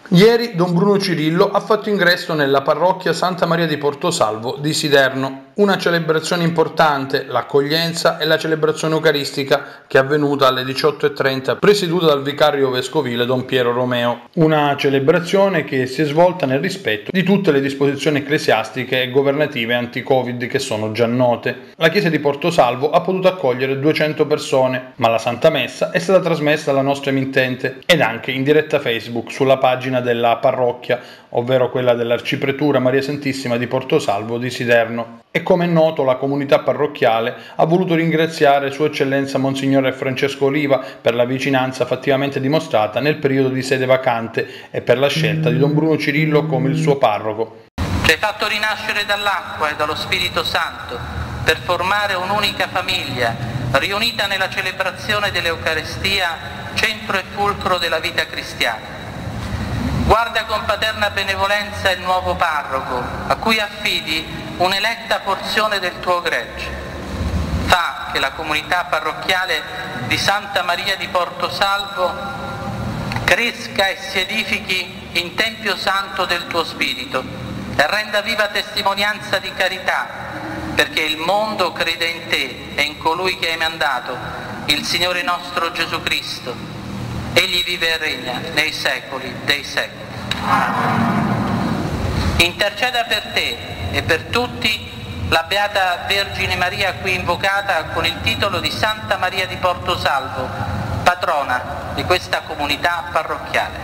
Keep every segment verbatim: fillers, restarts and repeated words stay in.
Ieri Don Bruno Cirillo ha fatto ingresso nella parrocchia Santa Maria di Portosalvo di Siderno, una celebrazione importante, l'accoglienza e la celebrazione eucaristica che è avvenuta alle diciotto e trenta, presieduta dal vicario vescovile Don Piero Romeo. Una celebrazione che si è svolta nel rispetto di tutte le disposizioni ecclesiastiche e governative anti-Covid che sono già note. La chiesa di Portosalvo ha potuto accogliere duecento persone, ma la Santa Messa è stata trasmessa alla nostra emittente ed anche in diretta Facebook sulla pagina della parrocchia, ovvero quella dell'Arcipretura Maria Santissima di Portosalvo di Siderno. E come è noto, la comunità parrocchiale ha voluto ringraziare Sua Eccellenza Monsignore Francesco Oliva per la vicinanza fattivamente dimostrata nel periodo di sede vacante e per la scelta di Don Bruno Cirillo come il suo parroco. Ci hai fatto rinascere dall'acqua e dallo Spirito Santo per formare un'unica famiglia, riunita nella celebrazione dell'Eucaristia, centro e fulcro della vita cristiana. Guarda con paterna benevolenza il nuovo parroco, a cui affidi un'eletta porzione del tuo gregge. Fa che la comunità parrocchiale di Santa Maria di Portosalvo cresca e si edifichi in Tempio Santo del tuo Spirito e renda viva testimonianza di carità, perché il mondo crede in te e in colui che hai mandato, il Signore nostro Gesù Cristo. Egli vive e regna nei secoli dei secoli. Interceda per te e per tutti la Beata Vergine Maria qui invocata con il titolo di Santa Maria di Portosalvo, patrona di questa comunità parrocchiale.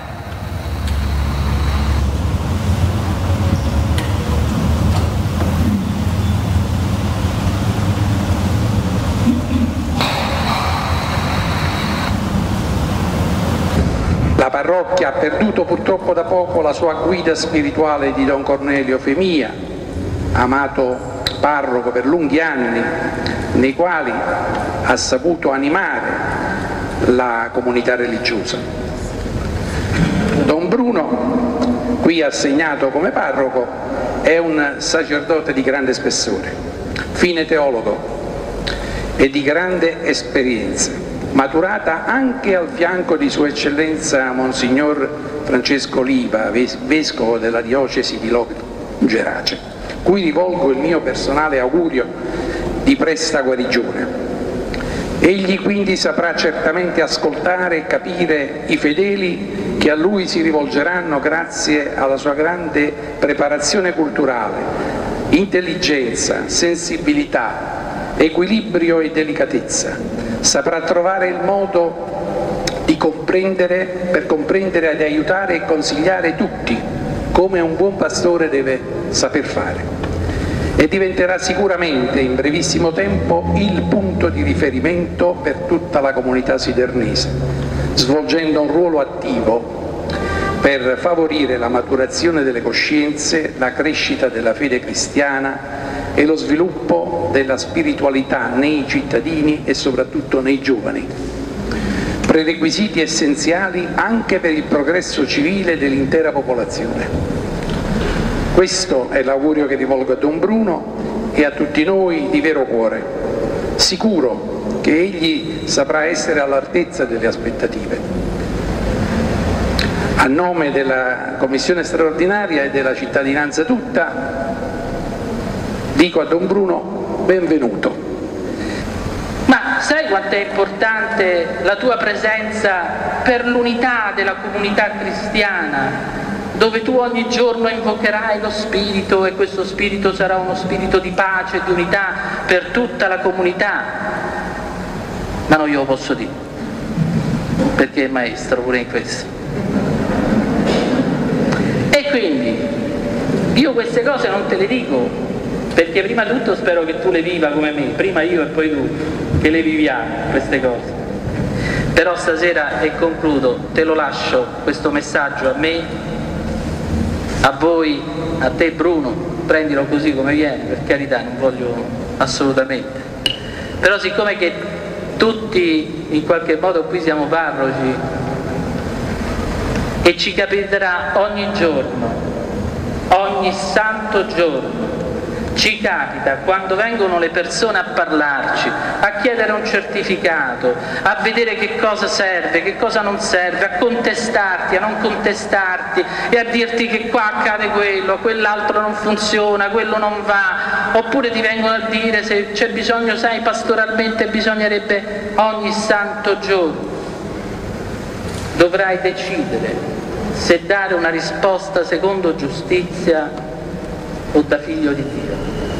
La parrocchia ha perduto purtroppo da poco la sua guida spirituale di Don Cornelio Femia, amato parroco per lunghi anni, nei quali ha saputo animare la comunità religiosa. Don Bruno, qui assegnato come parroco, è un sacerdote di grande spessore, fine teologo e di grande esperienza, maturata anche al fianco di Sua Eccellenza Monsignor Francesco Oliva, vescovo della diocesi di Locri Gerace, cui rivolgo il mio personale augurio di presta guarigione. Egli quindi saprà certamente ascoltare e capire i fedeli che a lui si rivolgeranno grazie alla sua grande preparazione culturale, intelligenza, sensibilità, equilibrio e delicatezza. Saprà trovare il modo di comprendere, per comprendere ed aiutare e consigliare tutti, come un buon pastore deve saper fare. E diventerà sicuramente in brevissimo tempo il punto di riferimento per tutta la comunità sidernese, svolgendo un ruolo attivo per favorire la maturazione delle coscienze, la crescita della fede cristiana e lo sviluppo della spiritualità nei cittadini e soprattutto nei giovani, prerequisiti essenziali anche per il progresso civile dell'intera popolazione. Questo è l'augurio che rivolgo a Don Bruno e a tutti noi di vero cuore, sicuro che egli saprà essere all'altezza delle aspettative. A nome della Commissione straordinaria e della cittadinanza tutta, dico a Don Bruno benvenuto. Ma sai quanto è importante la tua presenza per l'unità della comunità cristiana, dove tu ogni giorno invocherai lo Spirito e questo Spirito sarà uno Spirito di pace e di unità per tutta la comunità? Ma non io lo posso dire, perché è maestro pure in questo. E quindi io queste cose non te le dico perché prima di tutto spero che tu le viva come me, prima io e poi tu, che le viviamo queste cose. Però stasera, e concludo, te lo lascio questo messaggio a me, a voi, a te Bruno, prendilo così come viene, per carità, non voglio assolutamente. Però siccome che tutti in qualche modo qui siamo parroci e ci capiterà ogni giorno, ogni santo giorno, Ci capita quando vengono le persone a parlarci, a chiedere un certificato, a vedere che cosa serve, che cosa non serve, a contestarti, a non contestarti e a dirti che qua accade quello, quell'altro non funziona, quello non va, oppure ti vengono a dire se c'è bisogno, sai, pastoralmente bisognerebbe ogni santo giorno. Dovrai decidere se dare una risposta secondo giustizia o da figlio di Dio.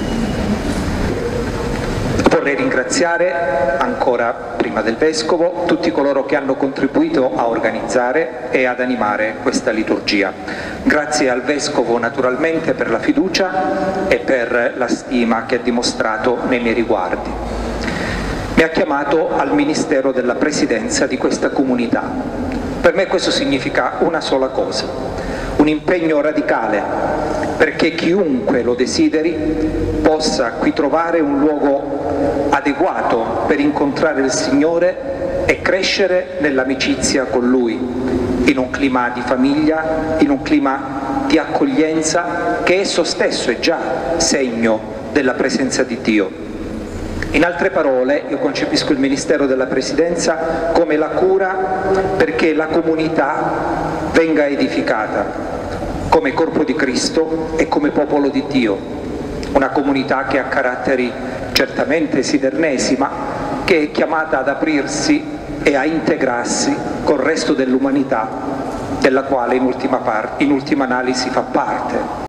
Vorrei ringraziare ancora prima del Vescovo tutti coloro che hanno contribuito a organizzare e ad animare questa liturgia. Grazie al Vescovo naturalmente per la fiducia e per la stima che ha dimostrato nei miei riguardi. Mi ha chiamato al Ministero della Presidenza di questa comunità. Per me questo significa una sola cosa, un impegno radicale perché chiunque lo desideri possa qui trovare un luogo adeguato per incontrare il Signore e crescere nell'amicizia con Lui, in un clima di famiglia, in un clima di accoglienza che esso stesso è già segno della presenza di Dio. In altre parole, io concepisco il Ministero della Presidenza come la cura perché la comunità venga edificata come corpo di Cristo e come popolo di Dio, una comunità che ha caratteri certamente sidernesi, ma che è chiamata ad aprirsi e a integrarsi col resto dell'umanità, della quale in ultima, par- in ultima analisi fa parte.